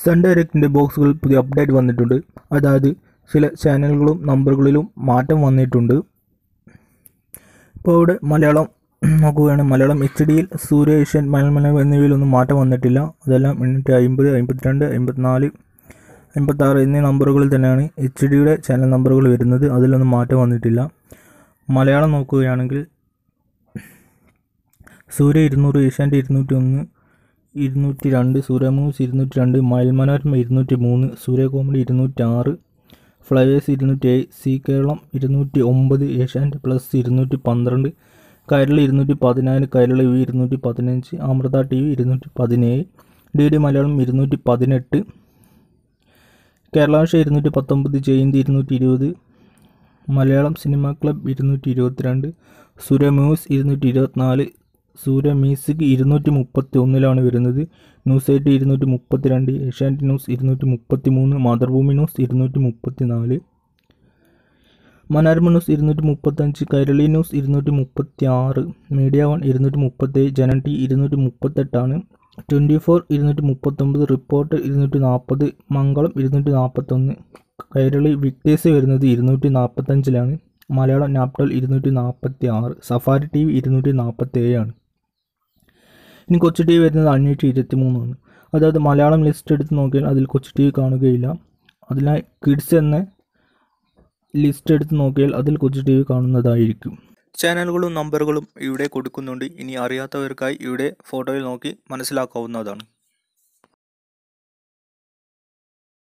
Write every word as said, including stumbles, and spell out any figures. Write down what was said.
Sundirect ബോക്സുകൾ പുതിയ update വന്നിട്ടുണ്ട്. അതായത് ചില ചാനലുകളും നമ്പറുകളിലും മാറ്റം വന്നിട്ടുണ്ട്. ഇപ്പോൾ ഇവിടെ മലയാളം നോക്കുകയാണ്. മലയാളം എച്ച് ഡിയിൽ സൂര്യ, ഏഷ്യൻ, മലയാളം എന്നിവയിലൊന്നും മാറ്റം വന്നിട്ടില്ല. അതെല്ലാം എണ്ണൂറ്റി അമ്പത്, അമ്പത്തിരണ്ട്, അമ്പത്തിനാല്, അമ്പത്താറ് എന്നീ നമ്പറുകളിൽ തന്നെയാണ് എച്ച് ഡിയുടെ ചാനൽ നമ്പറുകൾ വരുന്നത്. അതിലൊന്നും മാറ്റം വന്നിട്ടില്ല. മലയാളം നോക്കുകയാണെങ്കിൽ സൂര്യ ഇരുന്നൂറ്, ഏഷ്യാൻ്റെ ഇരുന്നൂറ്റി ഒന്ന്, ഇരുന്നൂറ്റി രണ്ട്, സൂര്യ മൂവ്സ് ഇരുന്നൂറ്റി രണ്ട്, മലയാളം ഇരുന്നൂറ്റി മൂന്ന്, സൂര്യ കോമഡി ഇരുന്നൂറ്റി ആറ്, ഫ്ലവേഴ്സ് ഇരുന്നൂറ്റി ഏഴ്, സി കേരളം ഇരുന്നൂറ്റി ഒമ്പത്, ഏഷ്യാൻ്റെ പ്ലസ് ഇരുന്നൂറ്റി പന്ത്രണ്ട്, കൈരളി ഇരുന്നൂറ്റി പതിനാല്, കൈരളി വി ഇരുന്നൂറ്റി പതിനഞ്ച്, അമൃത ടി വി ഇരുന്നൂറ്റി പതിനേഴ്, ഡി ഡി മലയാളം ഇരുന്നൂറ്റി പതിനെട്ട്, കേരളാഷ ഇരുന്നൂറ്റി പത്തൊമ്പത്, ചെയിൻഡ് ഇരുന്നൂറ്റി ഇരുപത്, മലയാളം സിനിമ ക്ലബ് ഇരുന്നൂറ്റി ഇരുപത്തിരണ്ട്, സൂര്യ മൂവ്സ് ഇരുന്നൂറ്റി ഇരുപത്തിനാല്, സൂര്യ മ്യൂസിക് ഇരുന്നൂറ്റി മുപ്പത്തി ഒന്നിലാണ് വരുന്നത്. ന്യൂസ് എയ്റ്റ് ഇരുന്നൂറ്റി മുപ്പത്തി രണ്ട്, ഏഷ്യാനെറ്റ് ന്യൂസ് ഇരുന്നൂറ്റി മുപ്പത്തി മൂന്ന്, മാതൃഭൂമി ന്യൂസ് ഇരുന്നൂറ്റി മുപ്പത്തി നാല്, മനോരമ ന്യൂസ് ഇരുന്നൂറ്റി മുപ്പത്തഞ്ച്, കൈരളി ന്യൂസ് ഇരുന്നൂറ്റി മുപ്പത്തി ആറ്, മീഡിയ വൺ ഇരുന്നൂറ്റി മുപ്പത്തേഴ്, ജനൻ ടി ഇരുന്നൂറ്റി മുപ്പത്തെട്ടാണ്. ട്വൻറ്റി ഫോർ ഇരുന്നൂറ്റി മുപ്പത്തൊമ്പത്, റിപ്പോർട്ടർ ഇരുന്നൂറ്റി നാൽപ്പത്, മംഗളം ഇരുന്നൂറ്റി നാൽപ്പത്തൊന്ന്, കൈരളി വിക്ടേഴ്സ് വരുന്നത് ഇരുന്നൂറ്റി നാൽപ്പത്തഞ്ചിലാണ്. മലയാളം നാപ്റ്റോൾ ഇരുന്നൂറ്റി നാൽപ്പത്തി ആറ്, സഫാരി ടി വി ഇരുന്നൂറ്റി നാൽപ്പത്തി ഏഴാണ്. ഇനി കൊച്ചു ടി വി വരുന്നത് അഞ്ഞൂറ്റി ഇരുപത്തി മൂന്നാണ്. അതായത് മലയാളം ലിസ്റ്റ് എടുത്ത് നോക്കിയാൽ അതിൽ കൊച്ചു ടി വി കാണുകയില്ല. അതിനായി കിഡ്സ് എന്ന ലിസ്റ്റ് എടുത്ത് നോക്കിയാൽ അതിൽ കൊച്ചു ടി വി കാണുന്നതായിരിക്കും. ചാനലുകളും നമ്പറുകളും ഇവിടെ കൊടുക്കുന്നുണ്ട്. ഇനി അറിയാത്തവർക്കായി ഇവിടെ ഫോട്ടോയിൽ നോക്കി മനസ്സിലാക്കാവുന്നതാണ്.